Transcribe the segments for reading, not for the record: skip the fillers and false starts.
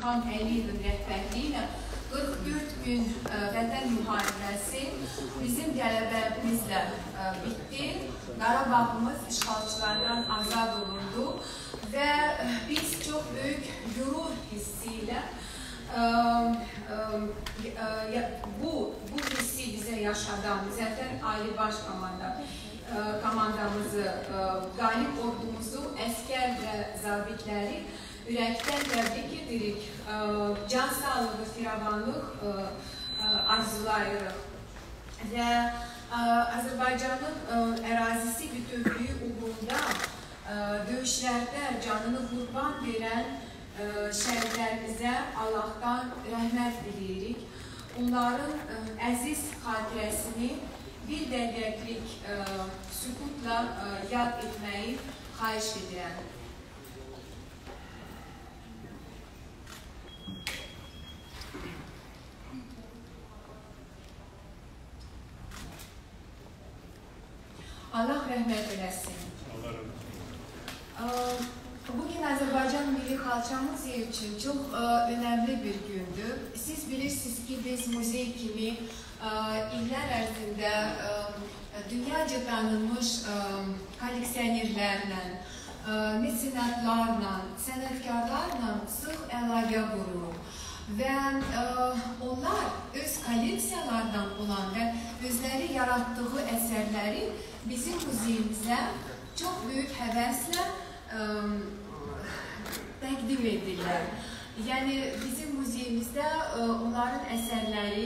İlham Əliyevin rəhbərliyi ilə 44 gün vətən müharibəsi bizim qələbəmizlə bitdi. Qarabağımız işğalçılardan azad olundu və biz çox böyük qürur hissi ilə bu hissi bizə yaşadan Zəfər Ali Baş komandamızı, qalib ordumuzu, əskər və zabitləri ürəkdən təbrik edirik. Can sağlığı, firavanlıq arzulayırıq və Azərbaycanın ərazisi bütövlüyü uğrunda döyüşlərdə canını qurban verən şəhidlərimizə Allahdan rəhmət diləyirik. Onların əziz xatirəsini bir dəqiqəlik sükutla yad etməyi xahiş edirəm. Allah rəhmət eləsin. Bugün Azərbaycan Milli Xalçamız üçün çox önəmli bir gündür. Siz bilirsiniz ki, biz muzey kimi illər ərzində dünyaca tanınmış kolleksionerlərlə, mesenatlarla, sənətkarlarla sıx əlaqə qururuq. Və onlar öz kolleksiyalardan olan və özləri yaratdığı əsərləri bizim muzeyimizə çox böyük həvəslə təqdim edirlər. Yəni, bizim muzeyimizdə onların əsərləri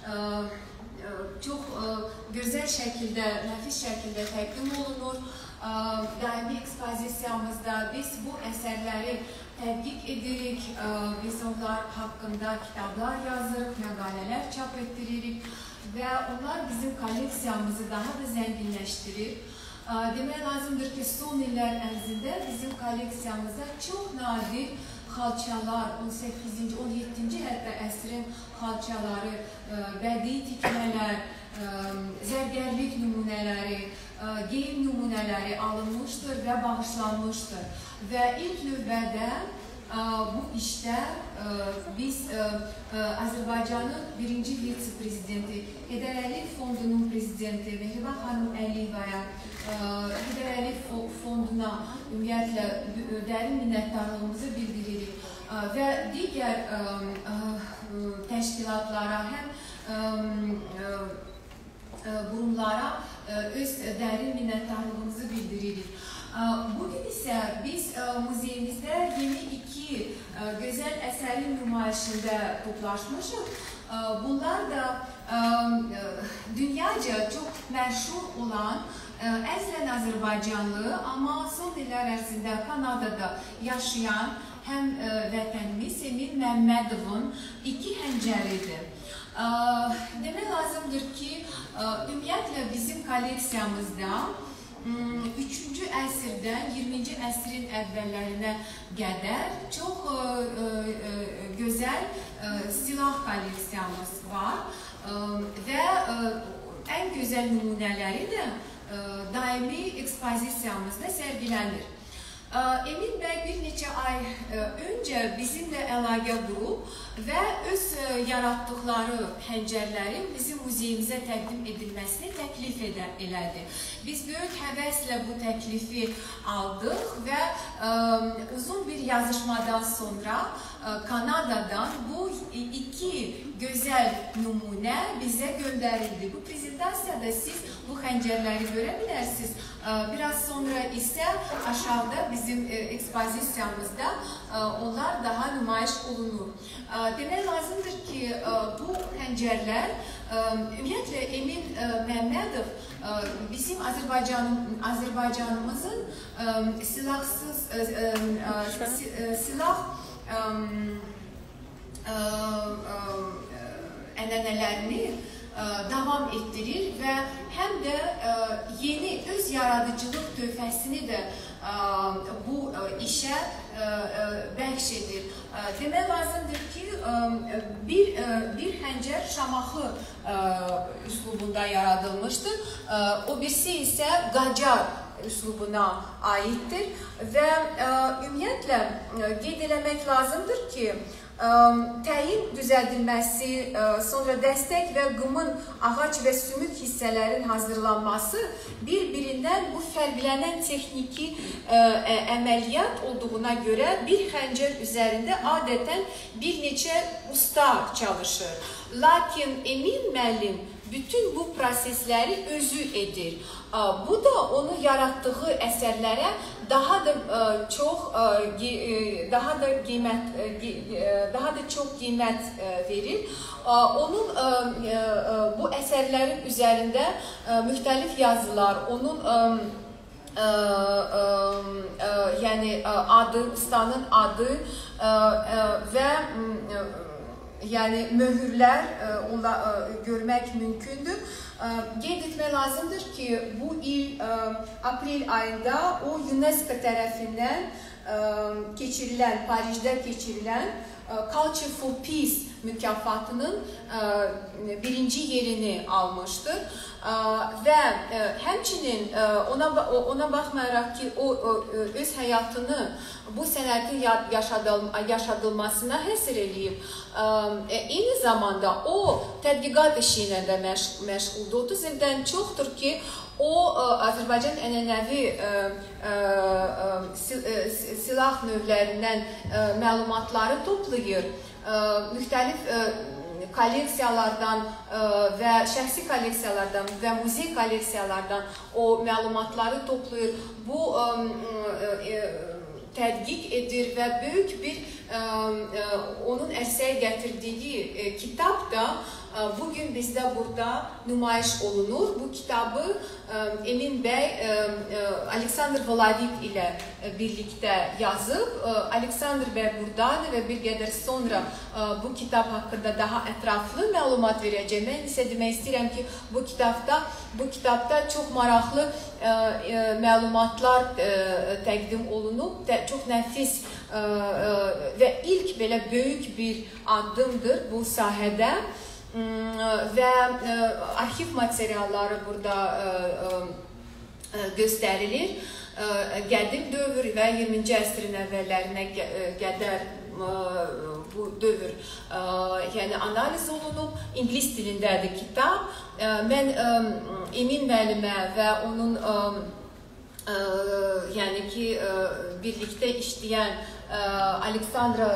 çox gözəl şəkildə, nəfis şəkildə təqdim olunur. Daimi ekspozisiyamızda biz bu əsərləri tədqiq edirik, biz onlar haqqında kitablar yazırıq, məqalələr çap etdiririk və onlar bizim kolleksiyamızı daha da zənginləşdirir. Demək lazımdır ki, son illər ərzində bizim kolleksiyamızda çox nadir xalçalar, 18-ci, 17-ci hətta əsrin xalçaları, bədii tikmələr, zərgərlik nümunələri, geyim nümunələri alınmışdır və bağışlanmışdır. Və ilk növbədə bu işdə biz Azərbaycanın birinci vitse-prezidenti, Heydər Əliyev Fondunun prezidenti Mehriban xanım Əliyevaya, Heydər Əliyev Fonduna ümumiyyətlə dərin minnətdarlığımızı bildiririk və digər təşkilatlara, həm qurumlara öz dərin minnətdarlığımızı bildiririk. Bugün isə biz muzeyimizdə yeni iki gözəl əsərin nümayişində toplaşmışıq. Bunlar da dünyaca çox məşhur olan əslən Azərbaycanlı, amma son illər ərzində Kanadada yaşayan həm vətənimiz Emin Məmmədovun iki həncəridir. Demək lazımdır ki, ümumiyyətlə bizim kolleksiyamızda 3-cü əsrdən 20-ci əsrin əvvəllərinə qədər çox gözəl silah kolleksiyamız var və ən gözəl nümunələri də daimi ekspozisiyamızda sərgilənir. Emin bəy bir neçə ay öncə bizimlə əlaqə qurub və öz yaratdıqları həncərlərin bizim muzeyimizə təqdim edilməsini təklif elədi. Biz böyük həvəslə bu təklifi aldıq və uzun bir yazışmadan sonra Kanadadan bu iki gözəl nümunə bizə göndərildi. Bu prezentasiyada siz bu xəncərləri görə bilərsiniz. Biraz sonra isə aşağıda bizim ekspozisiyamızda onlar daha nümayiş olunur. Demək lazımdır ki, bu xəncərlər, ümumiyyətlə Emin Məmmədov bizim Azərbaycanımızın silahsız, silah ənənələrini davam etdirir və həm də yeni öz yaradıcılıq töhfəsini də bu işə bəxş edir. Demək lazımdır ki, bir xəncər Şamaxı üslubunda yaradılmışdır, o birisi isə Qacar üslubuna aiddir və ümumiyyətlə qeyd eləmək lazımdır ki, təyin düzəldilməsi, sonra dəstək və qımın ağac və sümük hissələrin hazırlanması bir-birindən bu fərqlənən texniki əməliyyat olduğuna görə bir xəncər üzərində adətən bir neçə usta çalışır. Lakin Emin müəllim bütün bu prosesləri özü edir. Bu da onu yarattığı əsərlərə daha da çox qiymət verir. Onun bu əsərlərin üzərində müxtəlif yazılar, onun yəni adı, ustanın adı və yəni möhürlər görmək mümkündür. Qeyd etmək lazımdır ki, bu il aprel ayında o UNESCO tərəfindən keçirilən, Parisdə keçirilən Culture for Peace mükafatının birinci yerini almışdır. Və həmçinin ona baxmayaraq ki, o öz həyatını bu sənətin yaşadılmasına həsr eləyib. Eyni zamanda o tədqiqat işi ilə də məşğuldur. 30 ildən çoxdur ki, o Azərbaycan ənənəvi silah növlərindən məlumatları toplayır. Müxtəlif kolleksiyalardan və şəxsi kolleksiyalardan və muzey kolleksiyalardan o məlumatları toplayır. Bu tədqiq edir və böyük bir onun ərsəyə gətirdiyi kitab da bugün bizdə burada nümayiş olunur. Bu kitabı Emin bəy Aleksandr Vladik ilə birlikdə yazıb. Aleksandr bəy buradadır və bir qədər sonra bu kitab haqqında daha ətraflı məlumat verəcək. Mən isə demək istəyirəm ki, bu kitabda çox maraqlı məlumatlar təqdim olunub. Çox nəfis və ilk belə böyük bir addımdır bu sahədə. Və arxiv materialları burada göstərilir. Qədim dövr və 20-ci əsrin əvvəllərinə qədər bu dövr yəni analiz olunub. İngilis dilindədir kitab. Mən Emin müəllimə və onun yəni ki, birlikdə işləyən Aleksandra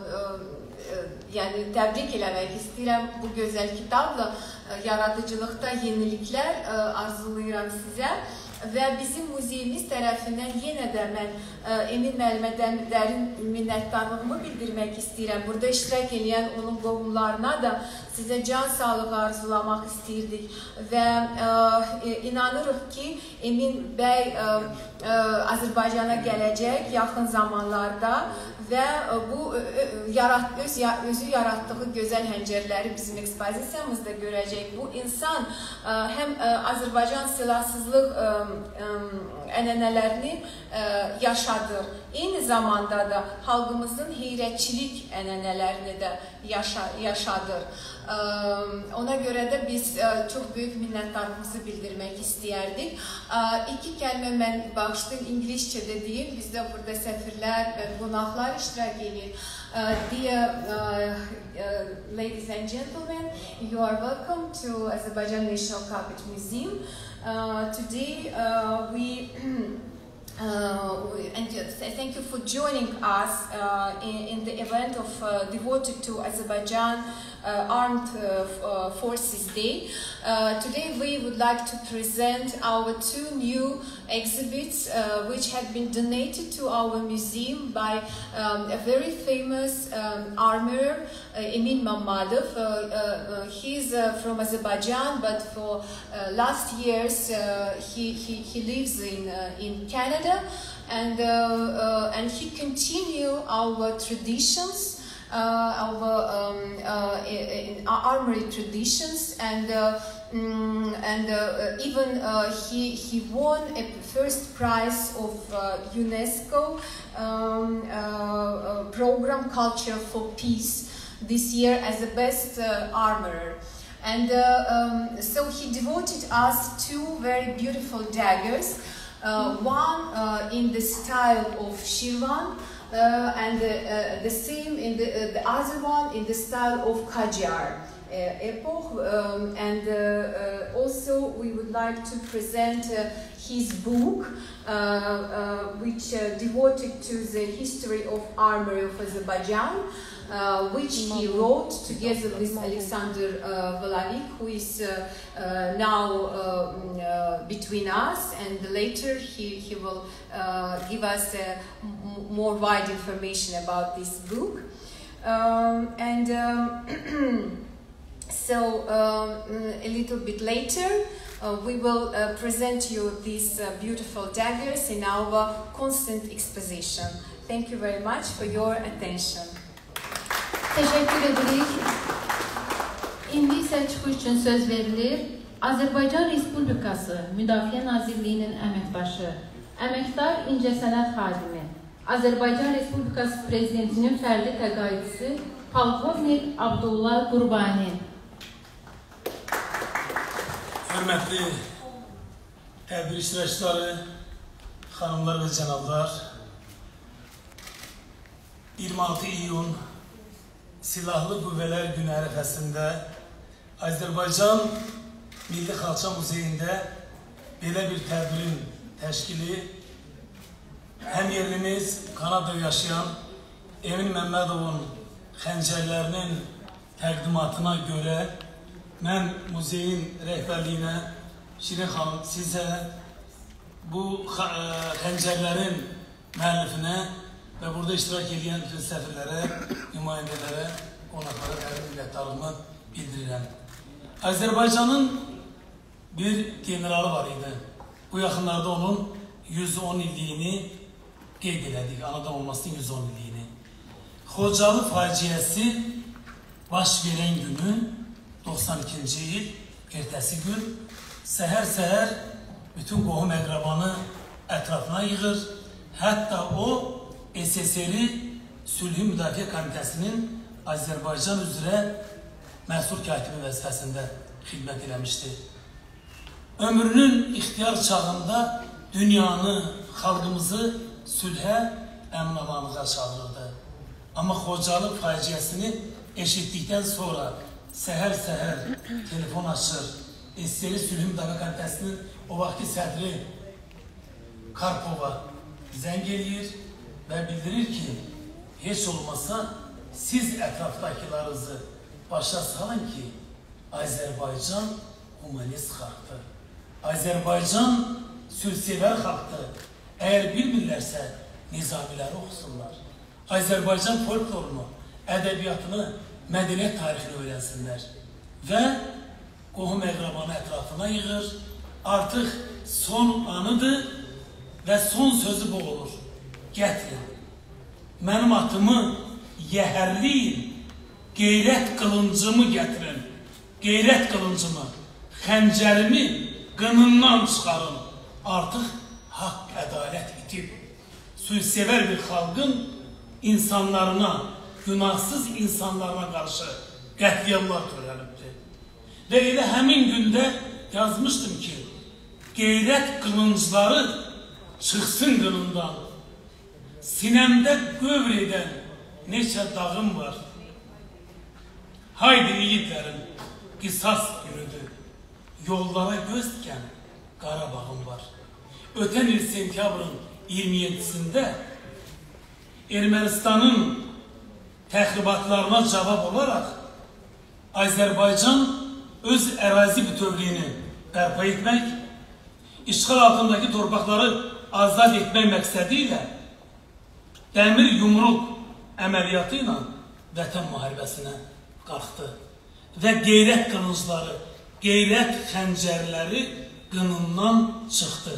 yəni təbrik eləmək istəyirəm bu gözəl kitabla. Yaradıcılıqda yeniliklər arzulayıram sizə və bizim muzeyimiz tərəfindən yenə də mən Emin müəllimə dərin minnətdarlığımı bildirmək istəyirəm. Burada iştirak edən onun qohumlarına da sizə can sağlığı arzulamaq istəyirdik və inanırıq ki, Emin bəy Azərbaycana gələcək yaxın zamanlarda və bu özü yaratdığı gözəl həncərləri bizim ekspozisiyamızda görəcək. Bu insan həm Azərbaycan silahsızlıq ənənələrini yaşadır. Eyni zamanda da xalqımızın heyrətçilik ənənələrini də yaşadır. Ona görə də biz çox böyük minnətdarlığımızı bildirmək istəyərdik. İki kəlmə mən bağışlayım, İngiliscədə deyim. Bizdə burada səfirlər və qonaqlar iştirak edir. Dear ladies and gentlemen, you are welcome to Azerbaijan National Carpet Museum. Today and thank you for joining us in the event of devoted to Azerbaijan Armed Forces Day. Today we would like to present our two new exhibits which have been donated to our museum by a very famous armorer, Emin Mammadov. He's from Azerbaijan, but for last years he lives in Canada, and he continues our traditions, our armory traditions, and even he won a first prize of UNESCO program Culture for Peace this year as the best armorer. And so he devoted us two very beautiful daggers, one in the style of Shirvan, and the same in the other one in the style of Qajar epoch, and also we would like to present his book, which devoted to the history of armory of Azerbaijan, which he wrote together with Alexander Volavik, who is now between us, and later he will give us more wide information about this book. So a little bit later we will present you these beautiful daggers in our constant exposition. Thank you very much for your attention. Teşekkür edirik. İndi isə çıxış üçün söz verilir. Azərbaycan Respublikası Müdafiə Nazirliyinin əməkdaşı, əməkdar incəsənət xadimi, Azərbaycan Respublikası Prezidentinin fərdi təqaüdçüsü Polkovnik Abdullah Qurbani. Hörmətli tədbir iştirakçıları, xanımlar və cənablar, 26 iyun Silahlı Qüvvələr Günü ərəfəsində Azərbaycan Milli Xalça Muzeyində belə bir tədbirin təşkili həm yerlimiz Kanadada yaşayan Emin Məmmədovun xəncərlərinin təqdimatına görə mən muzeyin rəhbərliyinə, Şirin xanım, sizə bu xəncərlərin müəllifinə və burada iştirak edən bütün səfirlərə, nümayəndələrə, qonaqlara dərin minnətdarlığımı bildirirəm. Azərbaycanın bir generalı var idi. Bu yaxınlarda onun 110 illiyini qeyd elədik, anadan olmasının 110 illiyini. Xocalı faciəsi baş verən günü, 92-ci il, ertəsi gün, səhər-səhər bütün qohum əqrabanı ətrafına yığır. Hətta o, SSR-i Sülhü Müdafiə Komitəsinin Azərbaycan üzrə məsul katibi vəzifəsində xidmət eləmişdir. Ömrünün ixtiyar çağında dünyanı, xalqımızı sülhə, əmin-amanlığa çağırırdı. Amma Xocalı faciəsini eşitdikdən sonra səhər-səhər telefon açır, SSR-i Sülhü Müdafiə Komitəsinin o vaxtki sədri Karpova zəng eləyir və bildirir ki, heç olmasa siz ətrafdakilarınızı başa salın ki, Azərbaycan humanist xalqdır. Azərbaycan sülhsevər xalqdır. Əgər bilmirlərsə, nizamiləri oxusunlar. Azərbaycan folklorunu, ədəbiyyatını, mədəniyyət tarixini öyrənsinlər. Və qohum əqrabanı ətrafına yığır. Artıq son anıdır və son sözü bu olur. Gətirin, mənim atımı yəhərliyin, qeyrət qılıncımı gətirin, qeyrət qılıncımı, xəncərimi qınından çıxarın. Artıq haqq, ədalət itib. Sülhsevər bir xalqın insanlarına, günahsız insanlarına qarşı qətliyamlar törənibdir. Və elə həmin gündə yazmışdım ki, qeyrət qılıncları çıxsın qınından. Sinəmdə qövr edən neçə dağım var. Haydi yiğitlərim, qisas günüdür. Yollara göz dikən Qarabağım var. Ötən il sentyabrın 27-sində Ermənistanın təxribatlarına cavab olaraq Azərbaycan öz ərazi bütövlüyünü bərpa etmək, işğal altındakı torpaqları azad etmək məqsədi ilə dəmir yumruq əməliyyatı ilə vətən müharibəsinə qalxdı və qeyrət qılıncları, qeyrət xəncərləri qınından çıxdı.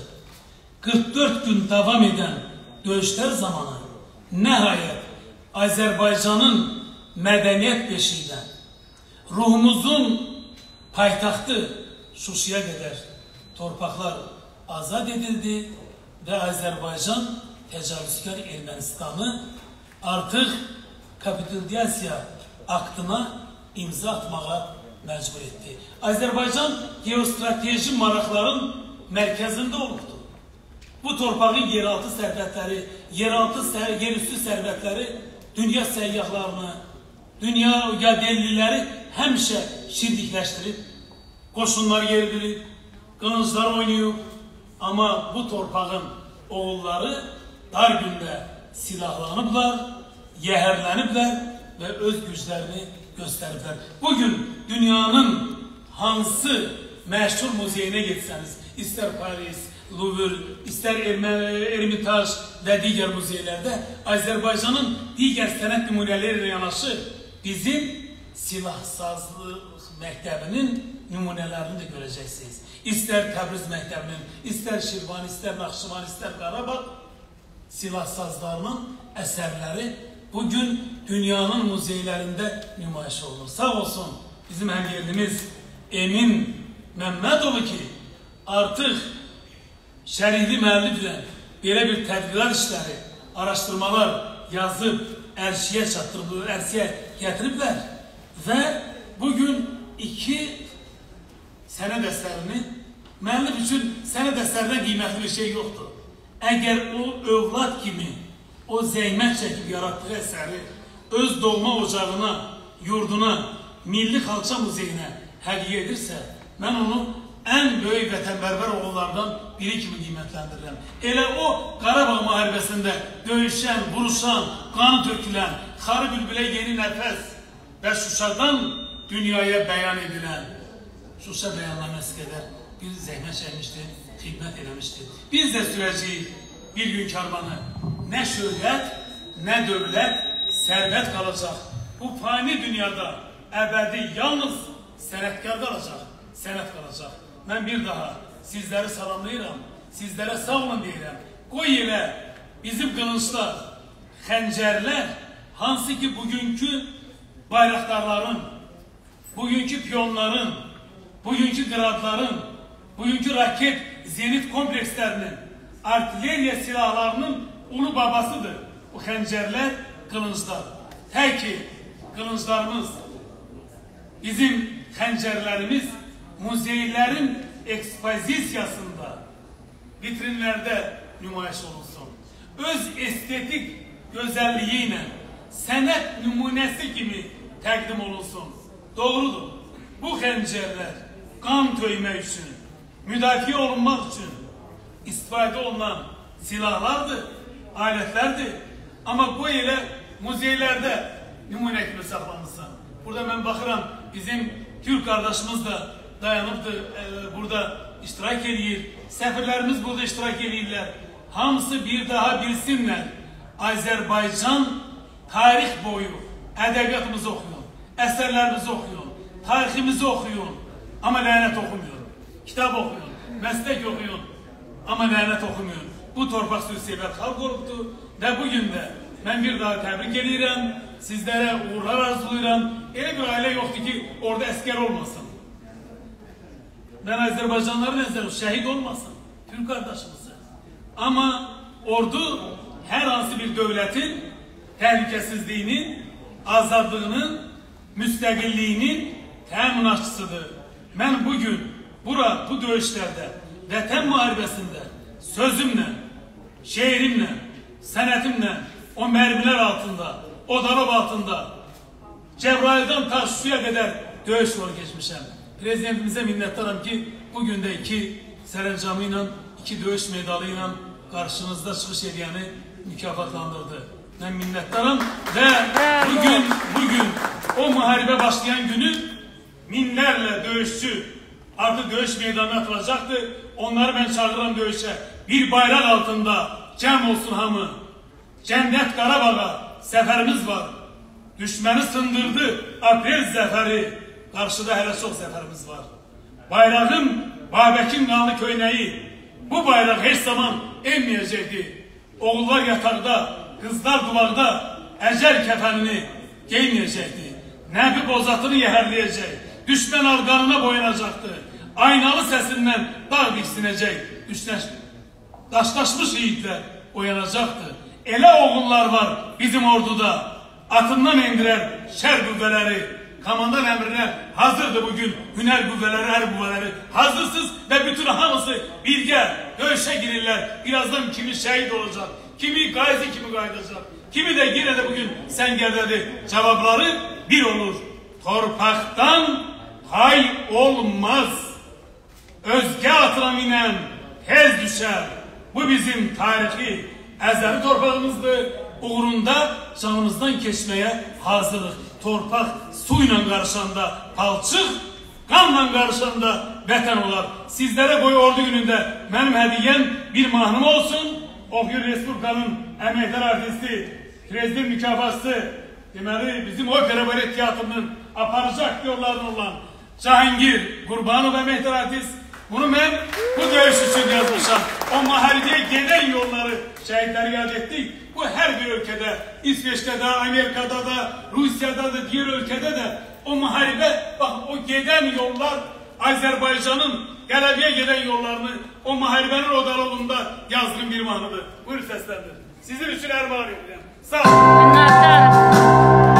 44 gün davam edən döyüşlər zamanı nəhayət Azərbaycanın mədəniyyət beşiyindən ruhumuzun paytaxtı Şuşiyə qədər torpaqlar azad edildi və Azərbaycan təcavüzkar Ermənistanı artıq kapitulyasiya aktına imza atmağa məcbur etdi. Azərbaycan geostrateji maraqların mərkəzində olubdu. Bu torpağın yeraltı sərvətləri, yerüstü sərvətləri dünya səyyahlarını, dünya gəlirliləri həmişə şirdikləşdirib, qoşunlar yeridirib, qılınclar oynayıb. Ama bu torpağın oğulları dar gündə silahlanıblar, yəhərləniblər və öz güclərini göstəriblər. Bugün dünyanın hansı məşhur muzeyinə getsəniz, istər Paris, Louvre, istər Ermitaj və digər muzeylərdə Azərbaycanın digər sənət nümunələri ilə yanaşı bizim silahsazlıq məktəbinin nümunələrini də görəcəksiniz. İstər Təbriz məktəbinin, istər Şirvan, istər Naxçıvan, istər Qarabağ silahsazlarının əsərləri bugün dünyanın muzeylərində nümayiş olunur. Sağ olsun bizim həmyerlimiz Emin Məmmədovu ki, artıq şərikli müəlliflə belə bir tədqiqat işləri, araşdırmalar yazıb, ərşiyə çatdırıblar, ərşiyə gətiriblər və bugün 2 sənəd əsərini, müəllif üçün sənəd əsərdən qiymətli bir şey yoxdur. Əgər o övlad kimi, o zəhmət çəkib yaratdığı əsəri öz doğma ocağına, yurduna, Milli Xalça Muzeyinə hədiyyə edirsə, mən onu ən böyük vətənbərvər oğullardan biri kimi qiymətləndirirəm. Elə o Qarabağ müharibəsində döyüşən, vuruşan, qanı tökülən, Xarı Bülbülə yeni nəfəs və Şuşadan dünyaya bəyan edilən Şuşa bəyannaməsi qədər bir zəhmət çəkmişdir, xidmət eləmişdir. Biz də sürəcəyik bir gün karvanı. Nə şöhrət, nə dövlət, sərvət qalacaq. Bu fani dünyada əbədi yalnız sənətkar qalacaq, sənət qalacaq. Mən bir daha sizləri salamlayıram, sizlərə sağ olun deyirəm. Qoy elə bizim qılınclar, xəncərlər, hansı ki bugünkü bayraqdarların, bugünkü piyonların, bugünkü qradların, bugünkü raket zenit komplekslərinin, artilleriya silahlarının ulu babasıdır. Bu xəncərlər, qılınclar. Tək ki qılınclarımız, bizim xəncərlərimiz muzeylərin ekspozisiyasında, vitrinlərdə nümayiş olunsun. Öz estetik gözəlliyi ilə sənət nümunəsi kimi təqdim olunsun. Doğrudur. Bu xəncərlər qan töymək üçün, müdafiə olunmaq üçün istifadə olunan silahlardır, alətlərdir. Amma bu elə muzeylərdə nümunə kimi saxlanılsın. Burada mən baxıram, bizim Türk qardaşımız da dayanıbdır, burada iştirak edir. Səfirlərimiz burada iştirak edirlər. Hamısı bir daha bilsinlər. Azərbaycan tarix boyu ədəbiyyatımızı oxuyun, əsərlərimizi oxuyun, tariximizi oxuyun. Amma lənət oxumuyor. Kitab oxuyun, məslək oxuyun. Amma lənət oxumuyor. Bu torpaq sülsevət xalq olubdur və bugün də mən bir daha təbrik edirəm, sizlərə uğurlar arzulayıram. Elə bir ailə yoxdur ki, orada əskər olmasın. Ben Azerbaycanlıların nəzəri şəhid olmasın, Türk qardaşımızı. Amma ordu hər hansı bir dövlətin təhlükəsizliyinin, azadlığının, müstəqilliyinin təminatçısıdır. Mən bugün bu döyüşlərdə, vətən müharibəsində sözümlə, şeirimlə, sənətimlə, o mərmilər altında, o dalab altında, Cəbrayıldan Şuşaya qədər döyüş yolu geçmişəm. Prezidentimizə minnətdaram ki, bugün də 2 sərəncamı ilə, 2 döyüş medalı ilə qarşınızda çıxış edəni mükafatlandırdı. Mən minnətdaram və bugün o müharibə başlayan günü minlərlə döyüşçü artıq döyüş meydanına atılacaqdır. Onları mən çağırıram döyüşə. Bir bayraq altında cəm olsun hamı. Cənnət Qarabağa səfərimiz var. Düşməni sındırdı aprel zəfəri. Qarşıda hələ çox zəfərimiz var. Bayrağın Babəkin qanlı köynəyi. Bu bayraq heç zaman enməyəcəkdir. Oğullar yataqda, qızlar duvaqda əcəl kəfənini geyməyəcəkdir. Nəbi bozatını yəhərləyəcək. Düşmən arqanına boyanacaqdır. Aynalı səsindən dağ diksinəcək. Daşlaşmış yiğitlər oyanacaqdır. Elə oğullar var bizim orduda. Atından endirər şər qüvvələri. komandan emrine hazırdı bugün. Hüner qüvvələri, hər qüvvələri hazırsız ve bütün hamısı birgə döyüşe girirler. Birazdan kimi şehit olacak, kimi gazi kimi qayıdacak, kimi de yine de bugün səngərdədir. Cevapları bir olur. Torpaqdan pay olmaz. Özge atıla minen tez düşer. Bu bizim tarihi əzəli torpağımızdır. Uğrunda canımızdan keçmeye hazırıq. Torpaq suyla karışanda palçıq, qanla karışanda vətən olar. Sizlere boyu ordu gününde benim hediyem bir mahnım olsun. Okyurt Respublikanın əməkdar artisti, prezident mükafatçısı, deməli bizim opera balet tiyatrının aparıcı aktyorlarından olan Cahangir Qurbanov əməkdar artist. Bunu ben bu dövüş için yazmışam. O mahalleye gelen yolları şehitleri yad ettik. Bu her bir ülkede, İsveç'te de, Amerika'da da, Rusya'da da, diğer ülkede de o muharebe, bak o giden yollar Azerbaycan'ın Gələbiyə giden yollarını o muharebenin odalığında yazdığım bir mahnıdır. Buyur seslendir. Sizin için erman ediyorum. Sağ olun.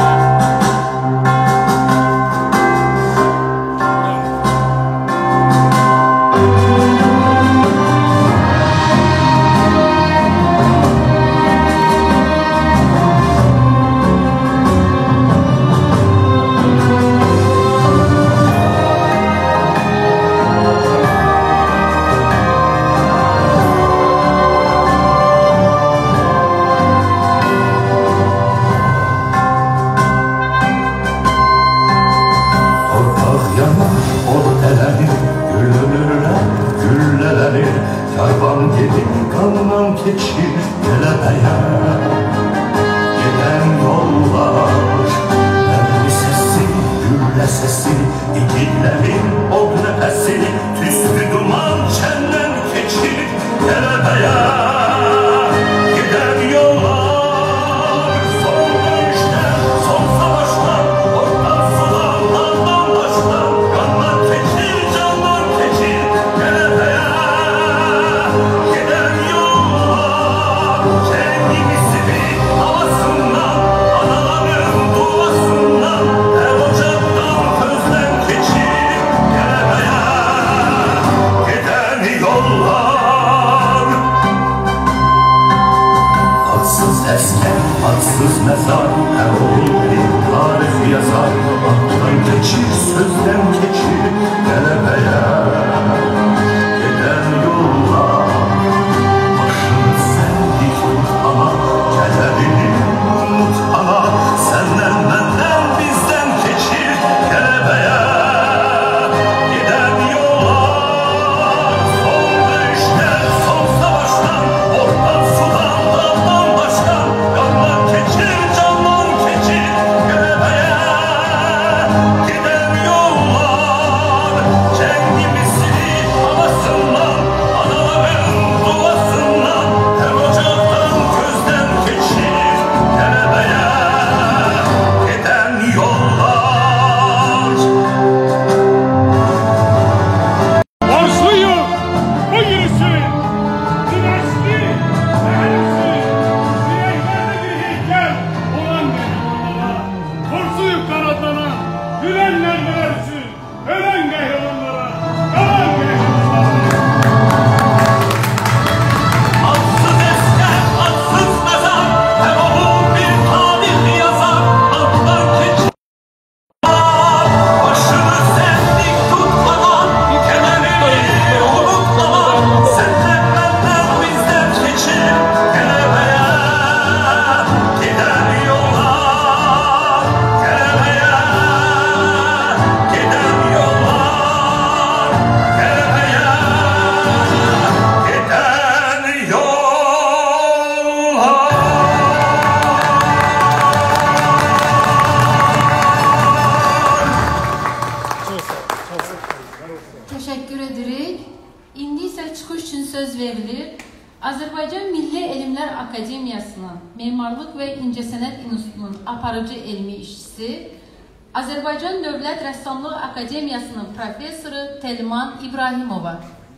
Azərbaycan Milli Elmlər Akademiyasının Memarlıq və İncəsənət İnstitutunun aparıcı elmi işçisi, Azərbaycan Dövlət Rəssamlıq Akademiyasının professoru Telman İbrahimova.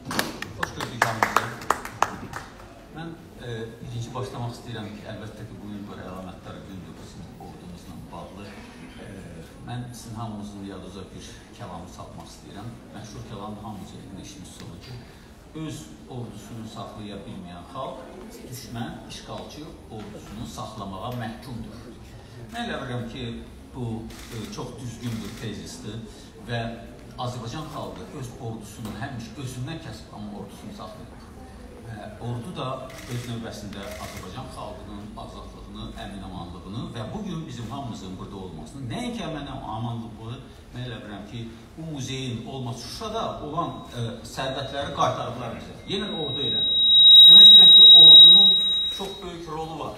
Hoş gördük hamınızı. Mən birinci başlamaq istəyirəm ki, əlbəttə ki, bu gün böyle əlamətlər gündür, bizim ordumuzla bağlı. mən sizin hamınızın yadınıza bir kəlamı salmaq istəyirəm. Məşhur kəlam hamıca eşitmiş olur ki, öz ordusunu saxlaya bilməyən xalq düşmən, işğalçı ordusunu saxlamağa məhkumdur. Mən elə bilirəm ki, bu çox düzgün bir tezisdir və Azərbaycan xalqı öz ordusunu həmişə özündən kəsib, amma ordusunu saxlayır. Və ordu da öz növbəsində Azərbaycan xalqının azadlığını, əmin-amanlığını və bugün bizim hamımızın burada olmasını, nəinki əmin-amanlığı, mən elə bilirəm ki, bu muzeyin olması, Şuşada olan sərvətləri qaytardılar bizə. Yenə də ordu elədir. Demək istəyirəm ki, ordunun çox böyük rolu var.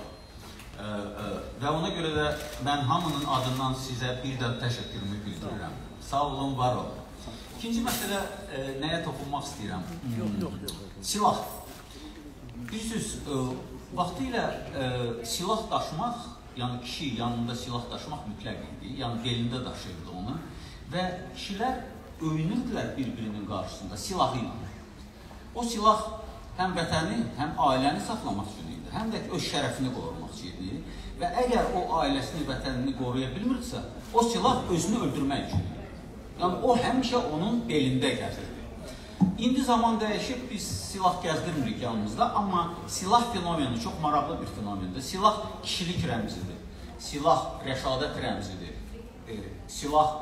Və ona görə də mən hamının adından sizə bir də təşəkkürümü bildirirəm. Sağ olun, var olun. İkinci məsələ, nəyə toxunmaq istəyirəm? Silah. Bilirsiniz, vaxtilə silah daşımaq, yəni kişi yanında silah daşımaq mütləq idi, yəni belində daşıyırdı onu və kişilər öyünürdülər bir-birinin qarşısında silahı ilə. O silah həm vətəni, həm ailəni saxlamaq üçün idi, həm də öz şərəfini qorumaq üçün idi və əgər o ailəsini, vətənini qoruya bilmirsə, o silah özünü öldürmək üçün idi. Yəni, o həmişə onun belində gəzirdi. İndi zaman dəyişib, biz silah gəzdirmirik yanımızda, amma silah fenomeni çox maraqlı bir fenomendir. Silah kişilik rəmzidir, silah rəşadət rəmzidir, silah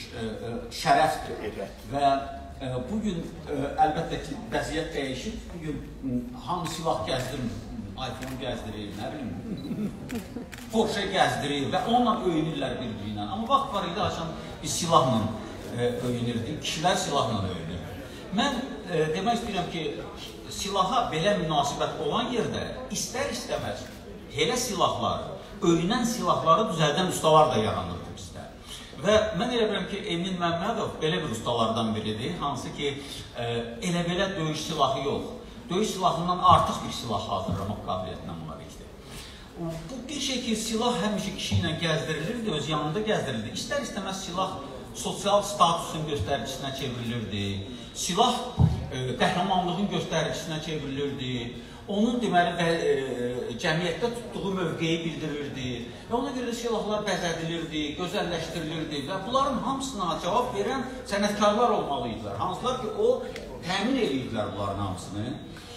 şərəfdir və bugün əlbəttə ki, vəziyyət dəyişib, bugün hamı silah gəzdirmir, iPhone gəzdirir, nə bilim, Porsche gəzdirir və onunla öyünürlər bir-birinə. Amma vaxt var idi, açan biz silahla öyünürdük, kişilər silahla öyünür. Mən demək istəyirəm ki, silaha belə münasibət olan yerdə istər-istəməz elə silahlar, öyünən silahları düzəldən ustalar da yaranırdı bizdə. Və mən elə bilirəm ki, Emin Məmmədov belə bir ustalardan biridir, hansı ki, elə-belə döyüş silahı yox, döyüş silahından artıq bir silah hazırlamaq qabiliyyətinə malikdir. Bu bir şey ki, silah həmişə kişi ilə gəzdirilirdi, öz yanında gəzdirilirdi. İstər-istəməz silah sosial statusun göstəricinə çevrilirdi, silah qəhrəmanlığın göstəricinə çevrilirdi, onun deməli cəmiyyətdə tutduğu mövqeyi bildirirdi və ona görə də silahlar bəzədilirdi, gözəlləşdirilirdi və bunların hamısına cavab verən sənətkarlar olmalıydılar. Hansılar ki, o təmin edirdilər bunların hamısını.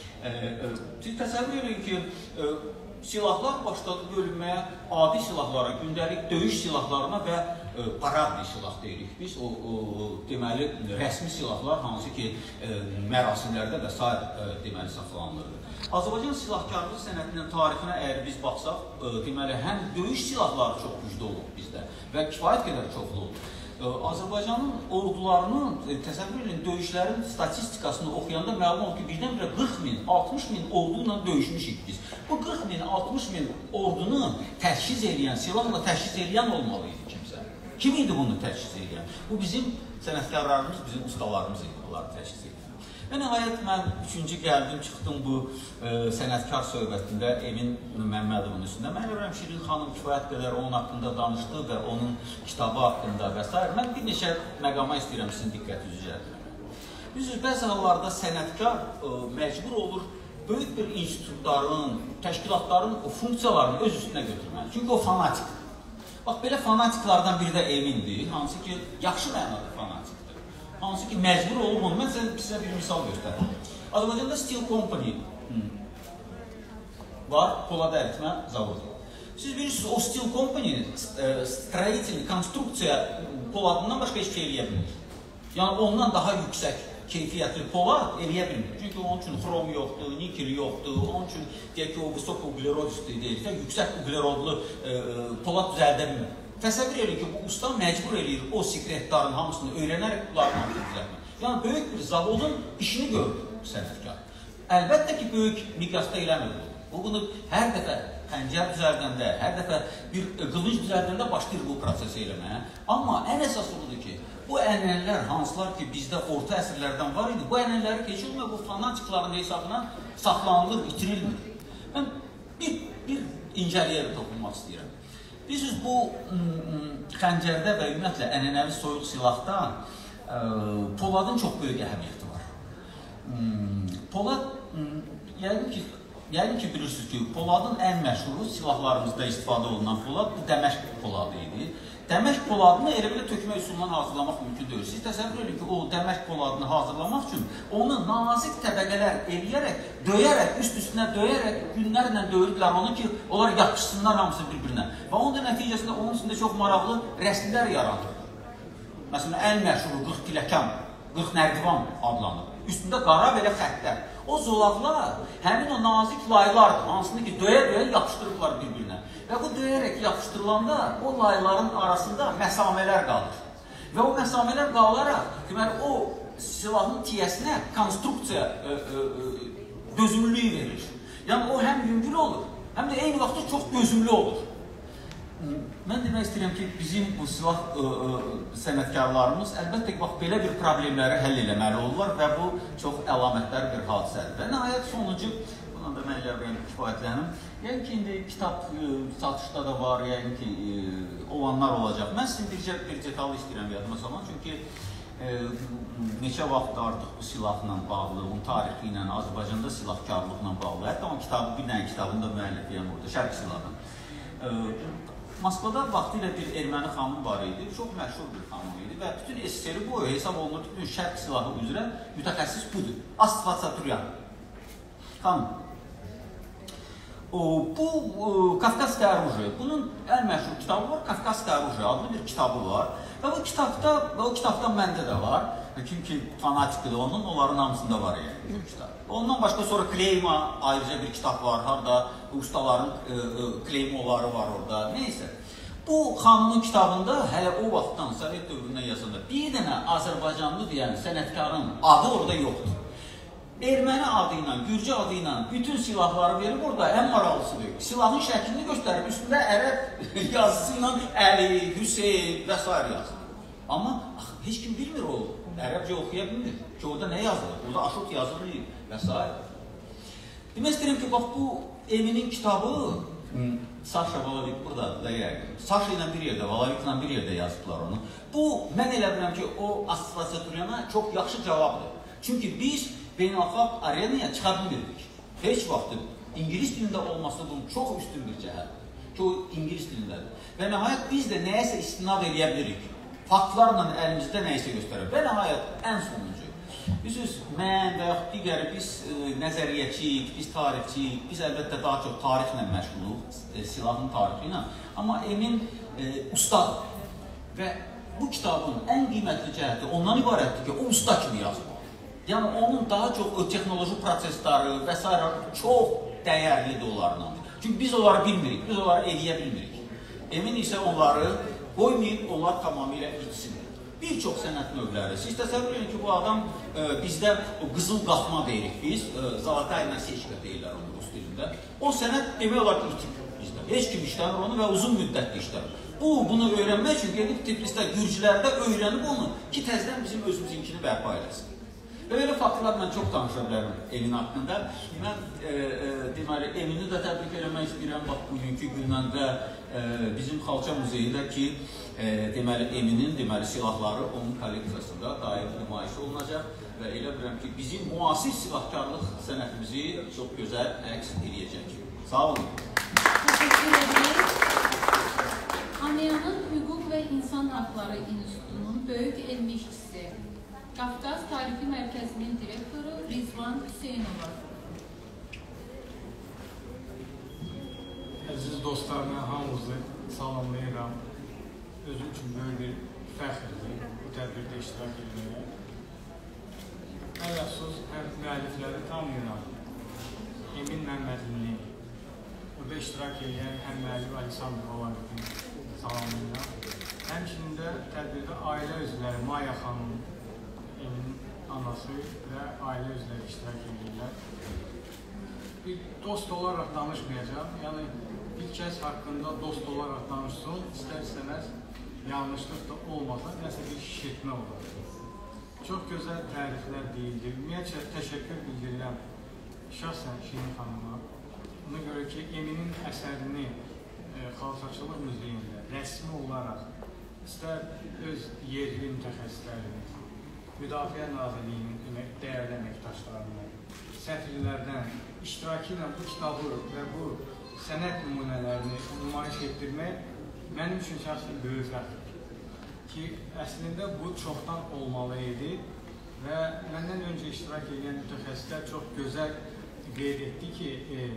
Siz təsəvvür edin ki, silahlar başladı bölünməyə, adi silahlara, gündəlik döyüş silahlarına və paradli silah deyirik biz. O deməli, rəsmi silahlar, hansı ki, mərasimlərdə və s. deməli, saxlanılırdı. Azərbaycan silahkarlıq sənətinin tarixinə əgər biz baxsaq, deməli, həm döyüş silahları çox güclü olub bizdə və kifayət qədər çoxlu olub. Azərbaycanın ordularının, təsəvvür edin, döyüşlərin statistikasını oxuyanda məlum olub ki, birdən-birə 40 min, 60 min ordu ilə döyüşmüşük biz. Bu 40 min, 60 min ordunu təşkil edən, silahla təşkil edən olmalıydı kimsə. Kim idi bunu təşkil edən? Bu bizim sənətkarlarımız, bizim ustalarımız idi bunları təşkil edən. Və nəhayət, mən üçüncü gəldim, çıxdım bu sənətkar söhbətində Emin Məmmədovun üstündə. Mən görürəm, Şirin xanım kifayət qədər onun haqqında danışdı və onun kitabı haqqında və s. Mən bir neçə məqama istəyirəm sizin diqqətinizi cəlb etmək. Bilirsiniz, bəzi hallarda sənətkar məcbur olur böyük bir institutların, təşkilatların o funksiyalarını öz üstünə götürmək. Çünki o fanatikdir. Bax, belə fanatiklardan biri də Emindir, hansı ki, yaxşı mənada fanatikdir. Hansı ki, məcbur olub onu. Mən sizə bir misal göstərim. Azərbaycanda Steel Company var, polad əritmə zavodu. Siz bilirsiniz, o Steel Company stроительный, konstruksiya poladından başqa heç şey eləyə bilmir. Yəni, ondan daha yüksək keyfiyyətli polad eləyə bilmir. Çünki onun üçün xrom yoxdur, nikel yoxdur, onun üçün deyək ki, o vысок uglerodistdir deyirsə, yüksək uglerodlu polad düzəldə bilmir. Təsəvvür edin ki, bu usta məcbur eləyir o sekretlərin hamısını öyrənərək bunların hamısını düzəltmək. Yəni, böyük bir zavodun işini gördü sənətkar. Əlbəttə ki, böyük miqyasda eləmir bu. O, bunu hər dəfə pəncər düzəldəndə, hər dəfə bir qılınc düzəldəndə başlayır bu prosesi eləməyə. Amma ən əsas odur ki, bu ənənələr, hansılar ki, bizdə orta əsrlərdən var idi, bu ənənələri keçilmə bu fanatikların hesabına saxlanılır, itirilmir. Mən bir incəliyə toxunmaq istəyirəm. Bilirsiniz, bu xəncərdə və ümumiyyətlə ənənəvi soyuq silahda poladın çox böyük əhəmiyyəti var. Polad, yəqin ki, bilirsiniz ki, poladın ən məşhuru silahlarımızda istifadə olunan polad bu Dəməşq poladı idi. Dəmək poladını elə belə tökmə üsulundan hazırlamaq mümkün deyil. Siz təsəvvür edin ki, o dəmək poladını hazırlamaq üçün onu nazik təbəqələr eləyərək, döyərək, üst-üstünə döyərək, günlərlə döyürdülər onu ki, onlar yapışsınlar hamısı bir-birinə. Və onun da nəticəsində onun üstündə çox maraqlı rəsmlər yaradırdı. Məsələn, ən məşhur 40 pilləkən, 40 nərdivan adlanır. Üstündə qara belə xəttlər. O zolaqlar həmin o nazik laylardır, hansını ki, döyə-döyə yapışdırırlar bir-birinə. Və bu döyərək yapışdırılanda o layların arasında məsamələr qalır. Və o məsamələr qalaraq, deməli, o silahın tiyəsinə konstruksiya dözümlülüyü verir. Yəni, o həm yüngül olur, həm də eyni vaxtda çox dözümlü olur. Mən demək istəyirəm ki, bizim bu silah sənətkarlarımız əlbəttə ki, belə bir problemləri həll eləməli olurlar və bu çox əlamətlər bir hadisədir. Və nəhayət sonuncu, bundan da mən elə kifayətlənim. Yəni ki, indi kitab satışda da var, yəni ki, olanlar olacaq. Mən sizin bir detallı istəyirəm yadıma salmaq, çünki neçə vaxt artıq bu silahla bağlı, onun tarixi ilə, Azərbaycanda silahkarlıqla bağlı, hətta o kitabı, bir dənə kitabını da müəllifləyəm orada, şərq silahı. Moskvada vaxtilə bir erməni xanım var idi, çox məşhur bir xanım idi və bütün SSR boyu hesab olunur ki, bütün şərq silahı üzrə mütəxəssis budur. Astfatsatüryan xanım. Bu Kafkaskaya Orужие, bunun ən məşhur kitabı var, Kafkaskaya Orужие adlı bir kitabı var və bu kitabdan məndə də var. Kim ki fanatikdir onun, onların hamısında var yəni bu kitab. Ondan başqa sonra Kleyma ayrıca bir kitab var, harada ustaların kleymoları var orada, neysə. Bu xanımın kitabında hələ o vaxtdan, Sovet dövründən yazılır. Bir dənə Azərbaycanlı deyən sənətkarın adı orada yoxdur. Erməni adı ilə, Gürcü adı ilə bütün silahları verib orada, ən maraqlısıdır. Silahın şəklini göstərib, üstündə ərəb yazısı ilə Əli, Hüseyin və s. yazılır. Amma heç kim bilmir o. Ərəbcə oxuya bilmir ki, orada nə yazılır? Orada Aşot yazılır və s. Demək istəyirəm ki, bax, bu Eminin kitabı, Saşa Valavik burada da yəqin. Saşa ilə bir yerdə, Valaviklə bir yerdə yazıblar onu. Bu, mən elə biləm ki, o Astfatsaturyana çox yaxşı cavabdır. Çünki biz beynəlxalq arenaya çıxa bilmirdik. Heç vaxtı İngilis dilində olması bunun çox üstün bir cəhətdir. Ki, o İngilis dilindədir. Və nəhayət biz də nəyəsə istinad edə bilirik. Faktlarla əlimizdə nəyəsə göstərir. Və nəhayət ən sonuncu. Biz mən və yaxud digəri biz nəzəriyyəçiyik, biz tarixçiyik, biz əlbəttə daha çox tarixlə məşğuluq, silahın tarixi ilə. Amma Emin ustadır. Və bu kitabın ən qiymətli cəhəti ondan ibarətdir ki, o usta kimi yazılır. Yəni, onun daha çox o texnoloji prosesləri və s. çox dəyərlidir onlarla. Çünki biz onları bilmirik, biz onları eləyə bilmirik. Emin isə onları qoymayın, onlar tamamilə içsin. Bir çox sənət növləri. Siz təsəvvür edin ki, bu adam bizdə qızıl qaxma deyirik biz, Zalatayla seçkə deyirlər onu rus dilində. O sənət demək olar ki, itib bizdə. Heç kim işləmir onu və uzun müddətli işləmir. Bunu öyrənmək üçün gedib Tiflisdə, Gürcülərdə öyrənib onu ki, təzdən bizim özümüzünkini bərpa eləsin. Və belə faktlar mən çox danışa bilərəm Emin haqqında. Mən deməli, Emini də təbrik eləmək istəyirəm bax, bugünkü gündən və bizim Xalça Muzeyində ki, deməli, Eminin silahları onun kolleksiyasında daim nümayiş olunacaq və elə bilirəm ki, bizim müasir silahkarlıq sənətimizi çox gözəl əks edəcək. Sağ olun. Təşəkkür ederim. Amiyanın Hüquq və İnsan Haqları İnstitutunun böyük elmi işçisi, Qafqaz Tarixi Mərkəzinin direktoru Rizvan Hüseynova. Əziz dostlarımı hamınızı salamlayıram. Özüm üçün böyük bir fəxrdir bu tədbirdə iştirak etməyə. Əlhəsus həm müəllifləri tanıyıram. Emin Məmmədlini, burada iştirak edən həm müəllif Alisandr Olavikini salamlayıram. Həmçinin də tədbirdə ailə üzvləri Maya xanım, Emin anası və ailə üzvləri iştirak edirlər. Bir dost olaraq danışmayacağım. Yəni, bir kəs haqqında dost olaraq danışsın, istər-istəməz yanlışlıq da olmasa, nəsə bir şişirtmə olur. Çox gözəl təriflər deyildi. Ümumiyyətcə, təşəkkür bildirirəm şəxsən Şirin xanıma. Ona görə ki, Eminin əsərini Xalçaçılıq Muzeyində rəsmi olaraq istər öz yerli mütəxəssislərimiz, Müdafiə Nazirliyinin dəyərli əməkdaşlarından, səfirlərdən iştirakı ilə bu kitabı və bu sənət nümunələrini nümayiş etdirmək mənim üçün şəxsən böyük fəxrdir. ki, əslində bu çoxdan olmalı idi və məndən öncə iştirak edən mütəxəssislər çox gözəl qeyd etdi ki,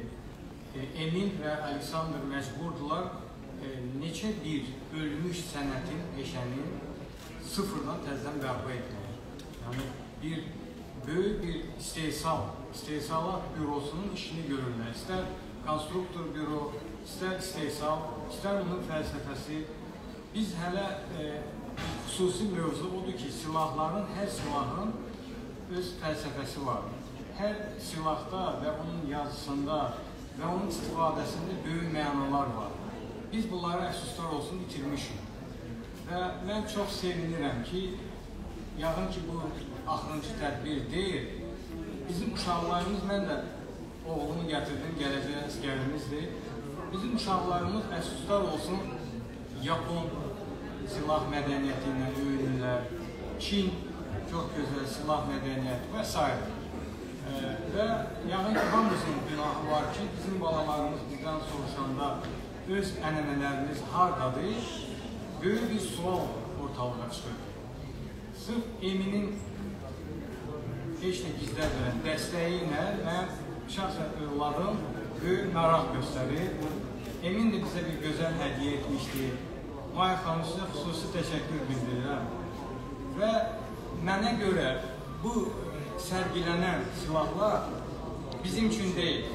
Emin və Aleksandr məcburdular neçə bir ölmüş sənətin, peşənin sıfırdan təzədən bərpa etməyə. Yəni, bir böyük bir istehsalat bürosunun işini görürlər. İstər konstruktor büro, istər istehsal, istər onun fəlsəfəsi. Biz hələ xüsusi mövzu odur ki, silahların, hər silahın öz fəlsəfəsi var. Hər silahda və onun yazısında və onun istifadəsində böyük mənalar var. Biz bunları əfsuslar olsun itirmişik. Və mən çox sevinirəm ki, yağın ki, bu axırıncı tədbir deyil. Bizim uşaqlarımız, mən də oğlumu gətirdim, gələcək əsgərimizdir. Bizim uşaqlarımız əfsuslar olsun Yapon silah mədəniyyəti ilə öyünürlər, Çin çox gözəl silah mədəniyyəti və s. Və yağın ki, hamısının günahı var ki, bizim balalarımız bizdən soruşanda öz ənənələrimiz hardadır, böyük bir sual ortalığa çıxır. Sırf Eminin heç nə gizlətməyən dəstəyi ilə mən şəxsən övladım böyük maraq göstərir. Emin də bizə bir gözəl hədiyyə etmişdi. Maya xanım, sizə xüsusi təşəkkür bildirirəm. Və mənə görə bu sərgilənən silahlar bizim üçün deyil.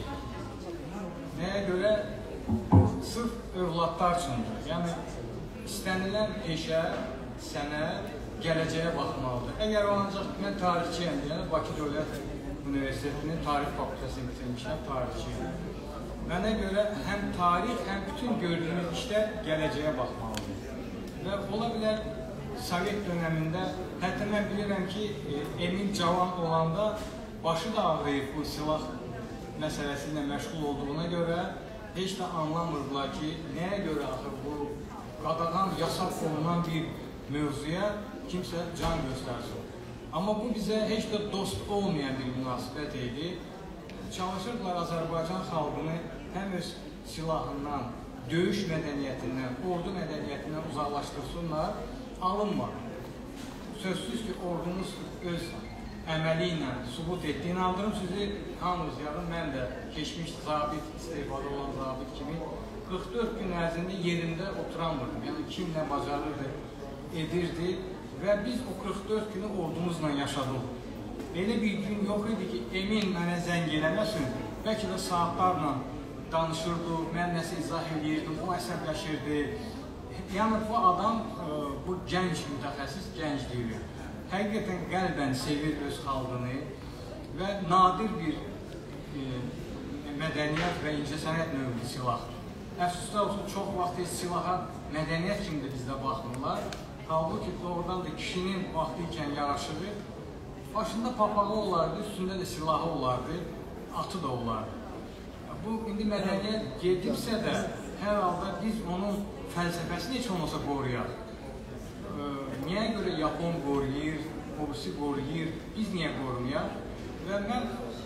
Nəyə görə? Sırf övladlar üçündür. Yəni, istənilən peşə, sənət, gələcəyə baxmalıdır. Əgər o ancaq mən tarixçiyəm, yəni Bakı Dövlət Universitetinin tarix fakültəsini bitirmişəm, tarixçiyəm. Mənə görə həm tarix, həm bütün gördüyümüz işlər gələcəyə baxmalıdır. Və ola bilər, Sovet dönəmində, hətta mən bilirəm ki, Emin cavan olanda başı da ağrıyıb bu silah məsələsi ilə məşğul olduğuna görə heç də anlamırdılar ki, nəyə görə axı bu qadağan, yasaq olunan bir mövzuya kimsə can göstərsin. Amma bu bizə heç də dost olmayan bir münasibət idi. Çalışırdılar Azərbaycan xalqını həm öz silahından, döyüş mədəniyyətindən, ordu mədəniyyətindən uzaqlaşdırsınlar, alınmadı. Sözsüz ki, ordumuz öz əməli ilə sübut etdi. İnandırım sizi, hamınız yağın, mən də keçmiş zabit, istefada olan zabit kimi 44 gün ərzində yerində oturamırdım. Yəni, kimlə bacarırdı, edirdi və biz o 44 günü ordumuzla yaşadıq. Elə bir gün yox idi ki, Emin mənə zəng eləməsin, bəlkə də saatlarla danışırdı, mən nəsə izah edirdim, o əsəbləşirdi. Yəni, bu adam, bu gənc mütəxəssis gəncliyi, həqiqətən qəlbən sevir öz xalqını və nadir bir mədəniyyət və incəsənət növü silahdır. Əfsuslar olsun, çox vaxt silaha mədəniyyət kimi də bizdə baxmırlar. Halbuki doğrudan da kişinin vaxtı ikən yaraşığı, başında papağı olardı, üstündə də silahı olardı, atı da olardı. Bu, indi mədəniyyət gedibsə də, hər halda biz onun fəlsəfəsini heç olmasa qoruyaq. Niyə görə Yapon qoruyur, Obisi qoruyur, biz niyə qorumayaq? Və mən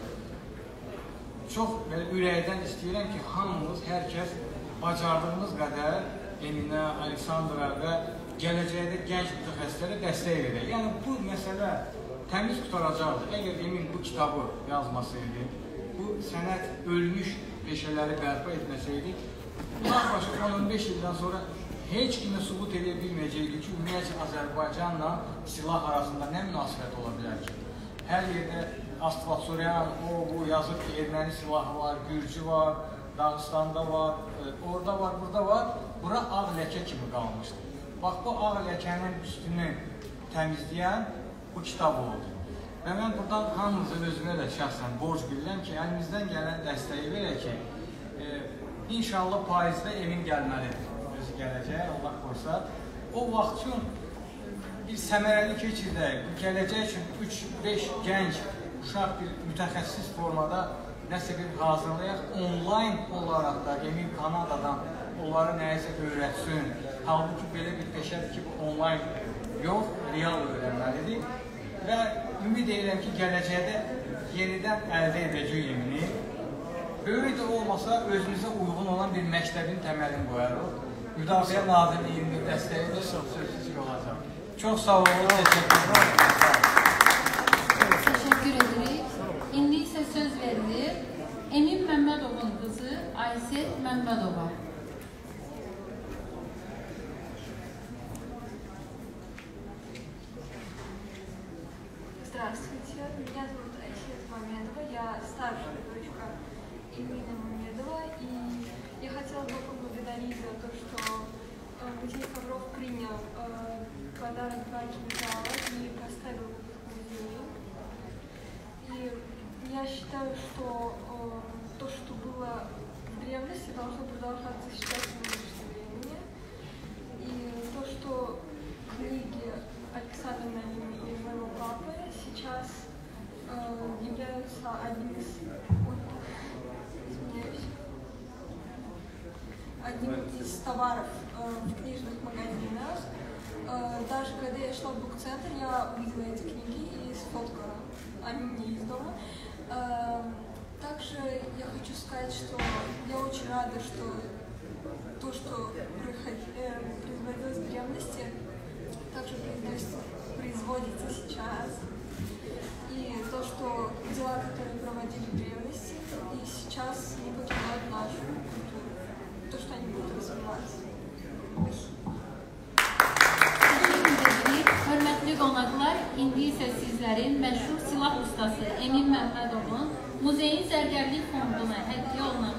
çox ürəkdən istəyirəm ki, hamımız, hər kəs bacardığımız qədər Eminə, Aleksandra və gələcəkdə gənc mütəxəssislərə dəstək edək. Yəni, bu məsələ təmiz qutaracaqdır. Əgər Emin bu kitabı yazmasaydı, bu sənət ölmüş peşələri bərpa etməsəydi, bundan başqa 10-15 ildən sonra heç kimə sübut edə bilməyəcəkdir ki, ümumiyyətcə Azərbaycanla silah arasında nə münasibət ola bilər ki? Hər yerdə Astvatsuryan, bu yazıb ki, erməni silahı var, Gürcü var, Dağıstanda var, orada var, burada var. Bura ağ ləkə kimi qalmışdır. Bax, bu ağ ləkənin üstünü təmizləyən bu kitab oldu. Və mən buradan hamınızı özümə də şəxsən borc bilirəm ki, əlimizdən gələn dəstəyi verək ki, İnşallah Parisdə Emin gəlməlidir. Özü gələcək, Allah qoysa. O vaxt üçün bir səmərəli keçirdək, gələcək üçün 3-5 gənc, uşaq bir mütəxəssis formada nəsə bir hazırlayaq, onlayn olaraq da Emin Kanadadan onları nəyəsə öyrətsin. Halbuki belə bir peşədir ki, bu onlayn yox, real öyrənməlidir. Və ümid edirəm ki, gələcəkdə yenidən əldə edəcək Emini. Böyük də olmasa özümüzə uyğun olan bir məktəbin təməlini qoyarıq. Müdafiə Nazirliyinin dəstəyiniz sözsüz olacaq. Çox sağ olun, təşəkkür ederim. Teşekkür edirik. İndi isə söz verilir Emin Məmmədovun qızı Aysel Məmmədova. Здравствуйте, меня зовут Айсет Мамедова, я старшая дочка Эмина Мамедова, и я хотела бы поблагодарить за то, что музей ковров принял подарок Кинзала и поставил в музей. И я считаю, что то, что было в древности, должно продолжаться сейчас в нынешнем времени. И то, что книги Александра Навина и моего папы сейчас являются одним из товаров в книжных магазинах. Даже когда я шла в букцентр, я увидела эти книги и сфоткала. Они мне из дома. Также я хочу сказать, что я очень рада, что то, что производилось в древности, также производится сейчас. И то, что дела, которые проводили в древности, и сейчас не покидают нашу культуру. То, что они будут развиваться. Hörmətli qonaqlar, indi isə sizlərin məşhur silah ustası Emin Məmmədovun muzeyin zərgərlik fonduna hədiyyə olunan